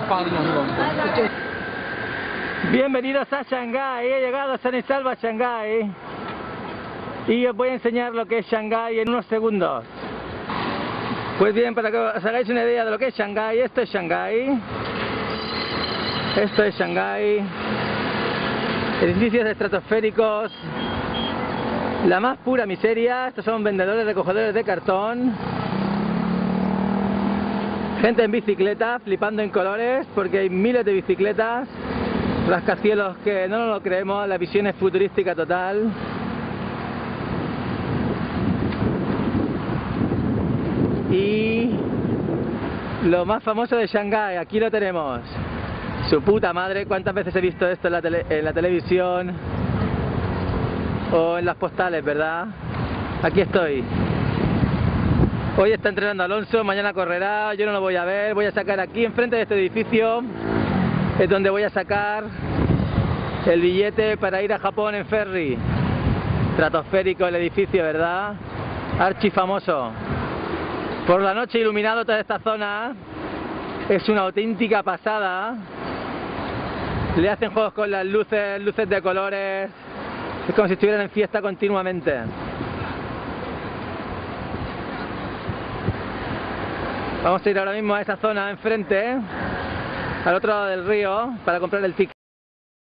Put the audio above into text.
Bienvenidos a Shanghái, he llegado sano y salvo a Shanghái y os voy a enseñar lo que es Shanghái en unos segundos. Pues bien, para que os hagáis una idea de lo que es Shanghái, esto es Shanghái, edificios estratosféricos, la más pura miseria. Estos son vendedores, recogedores de cartón, gente en bicicleta, flipando en colores, porque hay miles de bicicletas, rascacielos que no nos lo creemos, la visión es futurística total. Y lo más famoso de Shanghái, aquí lo tenemos. Su puta madre, cuántas veces he visto esto en la televisión o en las postales, ¿verdad? Aquí estoy. Hoy está entrenando Alonso, mañana correrá, yo no lo voy a ver, voy a sacar aquí enfrente de este edificio, es donde voy a sacar el billete para ir a Japón en ferry. Estratosférico el edificio, ¿verdad? Archifamoso. Por la noche iluminado toda esta zona, es una auténtica pasada. Le hacen juegos con las luces, luces de colores, es como si estuvieran en fiesta continuamente. Vamos a ir ahora mismo a esa zona enfrente, al otro lado del río, para comprar el ticket.